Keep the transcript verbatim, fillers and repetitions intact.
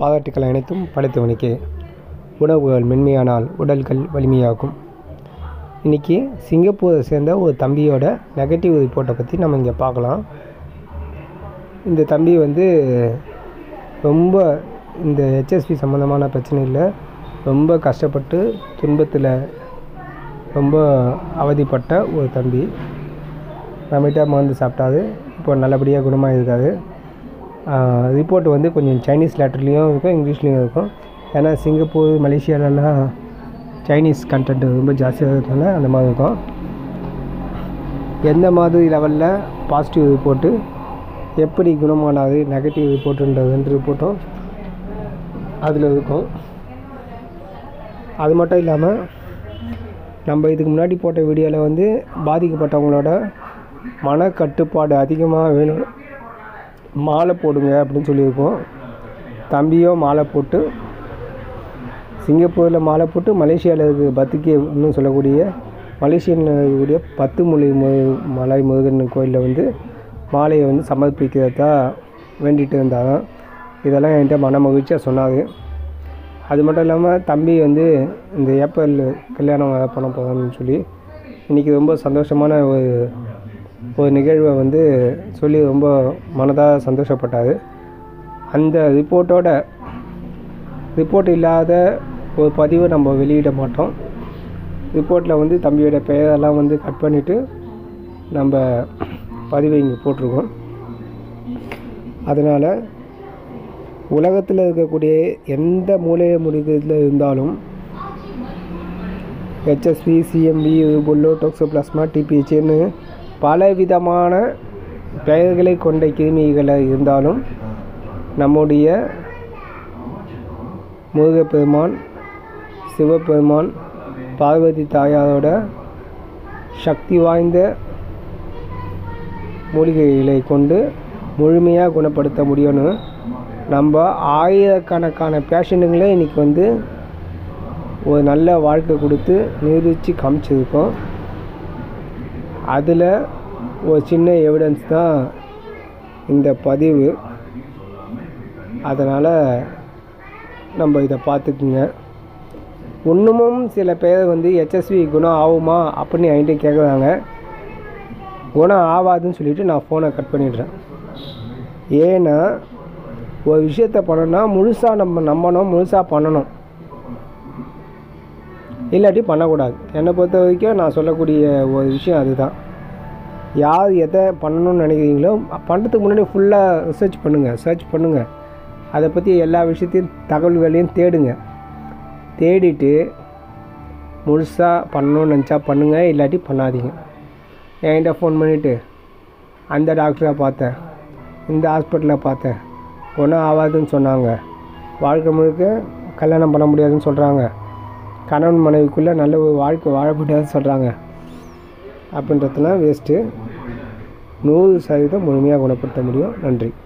பாராட்டுக்கள் அனைத்தும் படைத்தவனுக்கே. உணவுகள் மென்மையானால் உடல்கள் வலிமையாகும். இன்றைக்கி சிங்கப்பூரை சேர்ந்த ஒரு தம்பியோட நெகட்டிவ் ரிப்போர்ட்டை பற்றி நம்ம இங்கே பார்க்கலாம். இந்த தம்பி வந்து ரொம்ப இந்த ஹெச்எஸ்வி சம்மந்தமான பிரச்சனையில் ரொம்ப கஷ்டப்பட்டு துன்பத்தில் ரொம்ப அவதிப்பட்ட ஒரு தம்பி. நம்மகிட்ட மருந்து சாப்பிட்டாரு. இப்போ நல்லபடியாக குணமாக இருக்காது. ரிப்போர்ட் வந்து கொஞ்சம் சைனீஸ் லெட்டர்லேயும் இருக்கும், இங்கிலீஷ்லேயும் இருக்கும். ஏன்னா சிங்கப்பூர் மலேசியாலலாம் சைனீஸ் கண்டென்ட் ரொம்ப ஜாஸ்தியாக இருக்கிறதுனால அந்த மாதிரி இருக்கும். எந்த மாதிரி லெவலில் பாசிட்டிவ் ரிப்போர்ட்டு, எப்படி குணமானாது, நெகட்டிவ் ரிப்போர்ட்டுன்றது ரெண்டு ரிப்போர்ட்டும் அதில் இருக்கும். அது மட்டும் இல்லாமல் நம்ம இதுக்கு முன்னாடி போட்ட வீடியோவில் வந்து பாதிக்கப்பட்டவங்களோட மனக்கட்டுப்பாடு அதிகமாக வேணும், மாலை போடுங்க அப்படின்னு சொல்லியிருக்கோம். தம்பியோ மாலை போட்டு சிங்கப்பூரில் மாலை போட்டு மலேசியாவில் இருக்கிற பத்துக்கே இன்னும் சொல்லக்கூடிய மலேசியன் இருக்கக்கூடிய பத்து மொழி மு மலை முருகன் கோயிலில் வந்து மாலையை வந்து சமர்ப்பிக்கிறதா வேண்டிகிட்டு இருந்தாங்க. இதெல்லாம் என்கிட்ட மன மகிழ்ச்சியாக சொன்னாங்க. அது மட்டும் இல்லாமல் தம்பி வந்து இந்த ஏப்ரல் கல்யாணம் பண்ண போகிறான்னு சொல்லி இன்றைக்கி ரொம்ப சந்தோஷமான ஒரு ஒரு நிகழ்வை வந்து சொல்லி ரொம்ப மனதாக சந்தோஷப்பட்டார். அந்த ரிப்போர்ட்டோட ரிப்போர்ட் இல்லாத ஒரு பதிவை நம்ம வெளியிட மாட்டோம். ரிப்போர்ட்டில் வந்து தம்பியோட பெயரெல்லாம் வந்து கட் பண்ணிவிட்டு நம்ம பதிவை இங்கே போட்டிருக்கோம். அதனால் உலகத்தில் இருக்கக்கூடிய எந்த மூலையை முடிக்கிறதுல இருந்தாலும் ஹெச்எஸ்வி, சிஎம்பி, பொல்லோ, டோக்சோபிளாஸ்மா, டிபிஹெச்னு பல விதமான பெயர்களை கொண்ட கிருமிகளை இருந்தாலும் நம்முடைய முருகப்பெருமான், சிவபெருமான், பார்வதி தாயாரோட சக்தி வாய்ந்த மூலிகைகளை கொண்டு முழுமையாக குணப்படுத்த முடியும்னு நம்ம ஆயிரக்கணக்கான பேஷண்ட்டுங்களே இன்றைக்கி வந்து ஒரு நல்ல வாழ்க்கை கொடுத்து நிரூபித்து காமிச்சிருக்கோம். அதில் ஒரு சின்ன எவிடன்ஸ் தான் இந்த பதிவு. அதனால் நம்ம இதை பார்த்துக்குங்க. இன்னமும் சில பேர் வந்து ஹெச்எஸ்வி குணம் ஆகுமா அப்படின்னு என்கிட்ட கேட்குறாங்க. குணம் ஆகாதுன்னு சொல்லிவிட்டு நான் ஃபோனை கட் பண்ணிடுறேன். ஏன்னா ஒரு விஷயத்த பண்ணணும்னா முழுசாக நம்ம நம்பணும், முழுசாக பண்ணணும், இல்லாட்டி பண்ணக்கூடாது. என்னை பொறுத்த வரைக்கும் நான் சொல்லக்கூடிய ஒரு விஷயம் அதுதான். யார் எதை பண்ணணும்னு நினைக்கிறீங்களோ பண்ணுறதுக்கு முன்னாடி ஃபுல்லாக ரிசர்ச் பண்ணுங்கள், சர்ச் பண்ணுங்கள். அதை பற்றி எல்லா விஷயத்தையும் தகவல்களையும் தேடுங்க. தேடிட்டு முழுசாக பண்ணணும்னு நினச்சா பண்ணுங்கள், இல்லாட்டி பண்ணாதீங்க. என்கிட்ட ஃபோன் பண்ணிவிட்டு அந்த டாக்டரை பார்த்தேன், இந்த ஹாஸ்பிட்டலில் பார்த்தேன், ஒன்றும் ஆகாதுன்னு சொன்னாங்க, வாழ்க்கை முழுக்க கல்யாணம் பண்ண முடியாதுன்னு சொல்கிறாங்க, கணவன் மனைவிக்குள்ளே நல்ல ஒரு வாழ்க்கை வாழ முடியாதுன்னு சொல்கிறாங்க அப்படின்றதுலாம் வேஸ்ட்டு. நூறு சதவீதம் முழுமையாக குணப்படுத்த முடியும். நன்றி.